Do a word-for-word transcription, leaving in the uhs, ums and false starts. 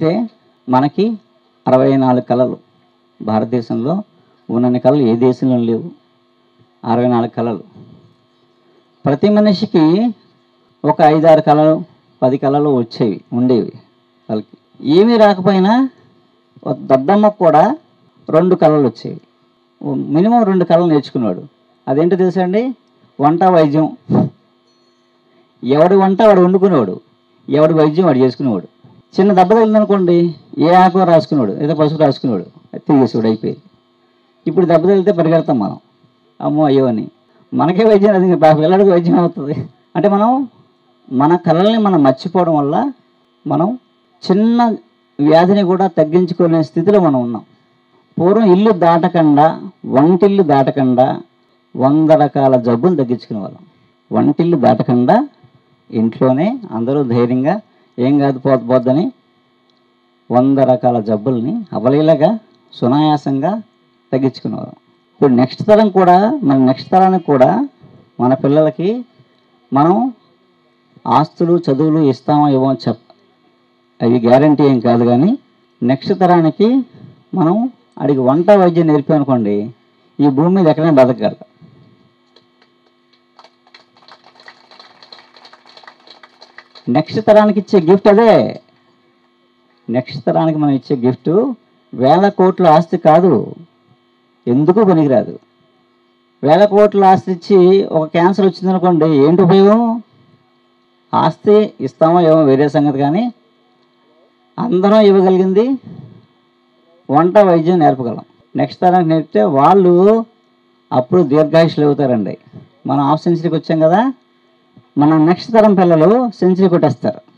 అయితే మనకి అరవై నాలుగు కళలు భారతదేశంలో ఉన్నన్ని కళలు ఏ దేశంలో లేవు. అరవై నాలుగు కళలు. ప్రతి మనిషికి ఒక ఐదారు కళలు పది కళలు వచ్చేవి ఉండేవి. వాళ్ళకి ఏమీ రాకపోయినా దద్దమ్మకు కూడా రెండు కళలు వచ్చేవి. మినిమం రెండు కళలు నేర్చుకున్నాడు. అదేంటో తెలుసా అండి? వంట వైద్యం. ఎవడి వంట వాడు వండుకునేవాడు, ఎవడి వైద్యం వాడు చేసుకునేవాడు. చిన్న దెబ్బ తగిలిందనుకోండి, ఏ ఆకు రాసుకునేవాడు, ఏదో పసుపు రాసుకునేవాడు, తిరిగేసేవాడు, అయిపోయి. ఇప్పుడు దెబ్బ తగిలితే పరిగెడతాం మనం, అమ్మో అయ్యో అని. మనకే వైద్యం అది పిల్లడికి వైద్యం అవుతుంది. అంటే మనం మన కళల్ని మనం మర్చిపోవడం వల్ల మనం చిన్న వ్యాధిని కూడా తగ్గించుకునే స్థితిలో మనం ఉన్నాం. పూర్వం ఇల్లు దాటకుండా, వంటిల్లు దాటకుండా వంద రకాల జబ్బులు తగ్గించుకునే వాళ్ళం. వంటిల్లు దాటకుండా ఇంట్లోనే అందరూ ధైర్యంగా ఏం కాదు పోతు పోద్దని వంద రకాల జబ్బుల్ని అవలీలగా సునాయాసంగా తగ్గించుకునేవాళ్ళం. ఇప్పుడు నెక్స్ట్ తరం కూడా, మన నెక్స్ట్ తరానికి కూడా మన పిల్లలకి మనం ఆస్తులు చదువులు ఇస్తామో ఇవ్వమో చెప్ అవి గ్యారంటీ ఏం కాదు. కానీ నెక్స్ట్ తరానికి మనం అడిగి వంట వైద్యం నేర్పామనుకోండి, ఈ భూమి మీద ఎక్కడైనా బతకగలరు. నెక్స్ట్ తరానికి ఇచ్చే గిఫ్ట్ అదే. నెక్స్ట్ తరానికి మనం ఇచ్చే గిఫ్ట్ వేల కోట్ల ఆస్తి కాదు, ఎందుకు పనికిరాదు. వేల కోట్ల ఆస్తి ఇచ్చి ఒక క్యాన్సర్ వచ్చిందనుకోండి, ఏంటి ఉపయోగం? ఆస్తి ఇస్తామో ఏమో వేరే సంగతి, కానీ అందరం ఇవ్వగలిగింది వంట వైద్యం నేర్పగలం. నెక్స్ట్ తరానికి నేర్పితే వాళ్ళు అప్పుడు దీర్ఘాయుషులు అవుతారండి. మనం హాఫ్ సెంచరీకి వచ్చాం కదా, మన నెక్స్ట్ తరం పిల్లలు సెంచరీ కొట్టేస్తారు.